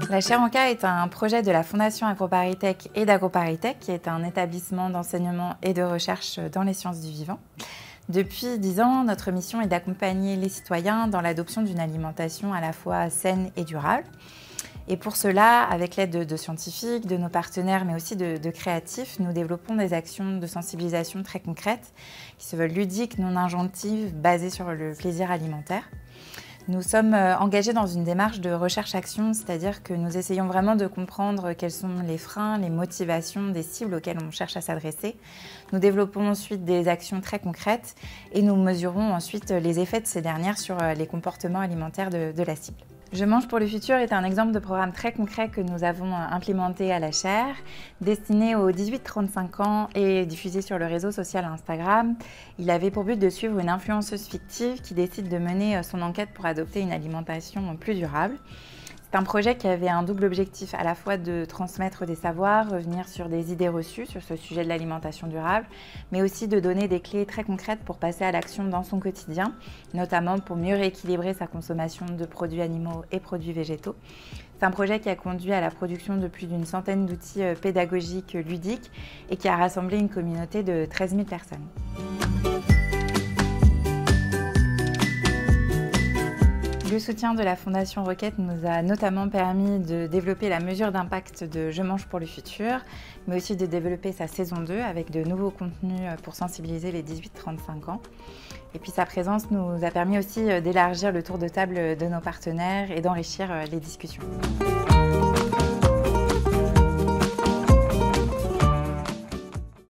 La Chaire en K est un projet de la Fondation AgroParisTech et d'AgroParisTech, qui est un établissement d'enseignement et de recherche dans les sciences du vivant. Depuis 10 ans, notre mission est d'accompagner les citoyens dans l'adoption d'une alimentation à la fois saine et durable. Et pour cela, avec l'aide de scientifiques, de nos partenaires, mais aussi de créatifs, nous développons des actions de sensibilisation très concrètes qui se veulent ludiques, non injonctives, basées sur le plaisir alimentaire. Nous sommes engagés dans une démarche de recherche-action, c'est-à-dire que nous essayons vraiment de comprendre quels sont les freins, les motivations des cibles auxquelles on cherche à s'adresser. Nous développons ensuite des actions très concrètes et nous mesurons ensuite les effets de ces dernières sur les comportements alimentaires de la cible. Je mange pour le futur est un exemple de programme très concret que nous avons implémenté à la Chaire, destiné aux 18-35 ans et diffusé sur le réseau social Instagram. Il avait pour but de suivre une influenceuse fictive qui décide de mener son enquête pour adopter une alimentation plus durable. C'est un projet qui avait un double objectif, à la fois de transmettre des savoirs, revenir sur des idées reçues sur ce sujet de l'alimentation durable, mais aussi de donner des clés très concrètes pour passer à l'action dans son quotidien, notamment pour mieux rééquilibrer sa consommation de produits animaux et produits végétaux. C'est un projet qui a conduit à la production de plus d'une centaine d'outils pédagogiques ludiques et qui a rassemblé une communauté de 13 000 personnes. Le soutien de la Fondation Roquette nous a notamment permis de développer la mesure d'impact de Je mange pour le futur, mais aussi de développer sa saison 2 avec de nouveaux contenus pour sensibiliser les 18-35 ans. Et puis sa présence nous a permis aussi d'élargir le tour de table de nos partenaires et d'enrichir les discussions.